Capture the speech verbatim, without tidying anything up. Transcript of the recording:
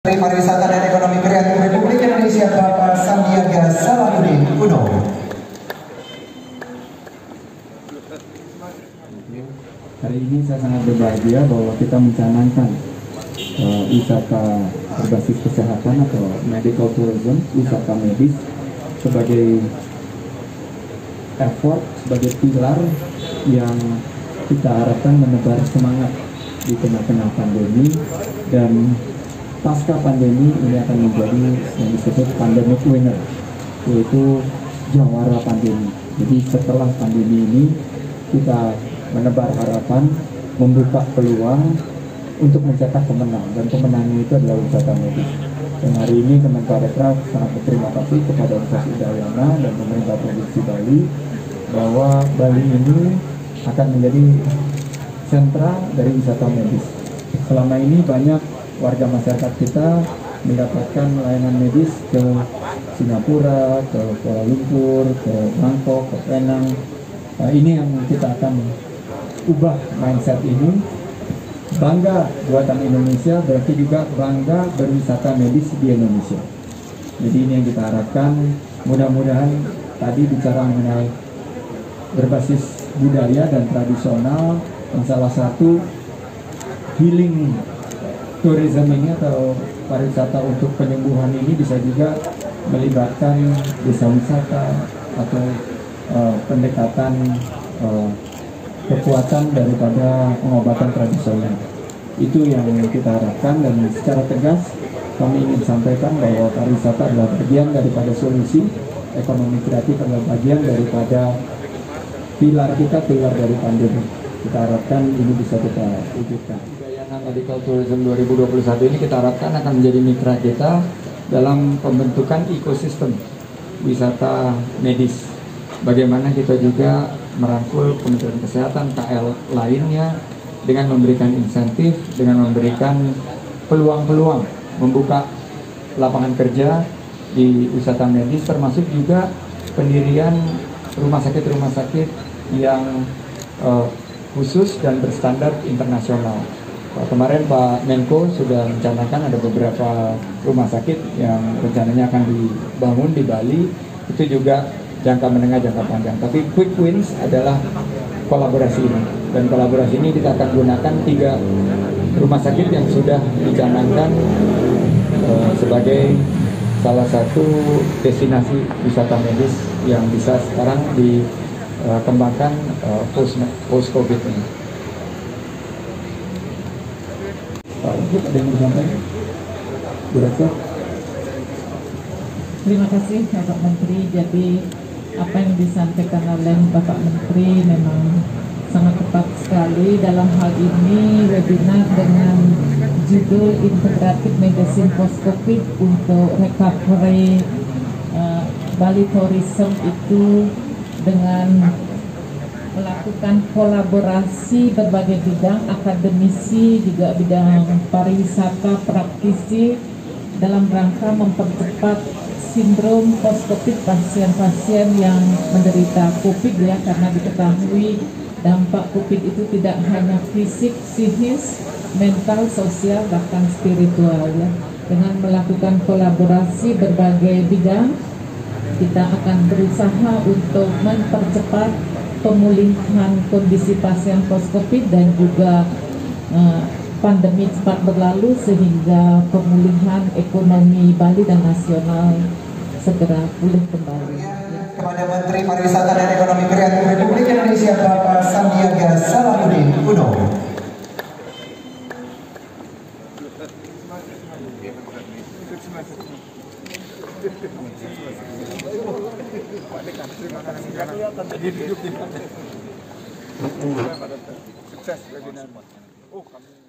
Menteri Pariwisata dan Ekonomi Kreatif Republik Indonesia Bapak Sandiaga Salahuddin Uno. Hari ini saya sangat berbahagia bahwa kita mencanangkan uh, wisata berbasis kesehatan atau medical tourism, wisata medis sebagai effort, sebagai pilar yang kita harapkan menebar semangat di tengah-tengah pandemi, dan pasca pandemi ini akan menjadi yang disebut pandemic winner, yaitu jawara pandemi. Jadi setelah pandemi ini kita menebar harapan, membuka peluang untuk mencetak pemenang, dan pemenangnya itu adalah wisata medis. Dan hari ini Kemenparekraf sangat berterima kasih kepada Universitas Udayana dan pemerintah Provinsi Bali bahwa Bali ini akan menjadi sentra dari wisata medis. Selama ini banyak warga masyarakat kita mendapatkan layanan medis ke Singapura, ke Kuala Lumpur, ke Bangkok, ke Penang. Nah, ini yang kita akan ubah mindset ini. Bangga buatan Indonesia berarti juga bangga berwisata medis di Indonesia. Jadi ini yang kita harapkan. Mudah-mudahan tadi bicara mengenai berbasis budaya dan tradisional, yang salah satu healing tourism ini atau pariwisata untuk penyembuhan ini bisa juga melibatkan desa wisata atau uh, pendekatan uh, kekuatan daripada pengobatan tradisional. Itu yang kita harapkan, dan secara tegas kami ingin sampaikan bahwa pariwisata adalah bagian daripada solusi, ekonomi kreatif adalah bagian daripada pilar kita, pilar dari pandemi. Kita harapkan ini bisa kita wujudkan. Udayana Medical Tourism dua ribu dua puluh satu ini kita harapkan akan menjadi mitra kita dalam pembentukan ekosistem wisata medis. Bagaimana kita juga merangkul Kementerian Kesehatan, K L lainnya dengan memberikan insentif, dengan memberikan peluang-peluang, membuka lapangan kerja di wisata medis, termasuk juga pendirian rumah sakit-rumah sakit yang uh, khusus dan berstandar internasional. Kemarin Pak Menko sudah mencanangkan ada beberapa rumah sakit yang rencananya akan dibangun di Bali. Itu juga jangka menengah, jangka panjang. Tapi quick wins adalah kolaborasi ini. Dan kolaborasi ini kita akan gunakan tiga rumah sakit yang sudah dicanangkan uh, sebagai salah satu destinasi wisata medis yang bisa sekarang dikembangkan uh, post post COVID ini. Pak Ibu, ada yang disampaikan? Bu Rektor. Terima kasih Bapak Menteri. Jadi apa yang disampaikan oleh Bapak Menteri memang sangat tepat sekali. Dalam hal ini webinar dengan judul Integrated Medicine Post Covid untuk recovery uh, Bali Tourism itu dengan melakukan kolaborasi berbagai bidang, akademisi, juga bidang pariwisata, praktisi, dalam rangka mempercepat sindrom post-COVID pasien-pasien yang menderita COVID, ya, karena diketahui dampak COVID itu tidak hanya fisik, psikis, mental, sosial, bahkan spiritual, ya. Dengan melakukan kolaborasi berbagai bidang, kita akan berusaha untuk mempercepat pemulihan kondisi pasien post-COVID dan juga uh, pandemi cepat berlalu sehingga pemulihan ekonomi Bali dan nasional segera pulih kembali. Kepada Menteri Pariwisata dan Ekonomi Kreatif Republik Indonesia Bapak Sandiaga Salahuddin Uno. Sukses webinar.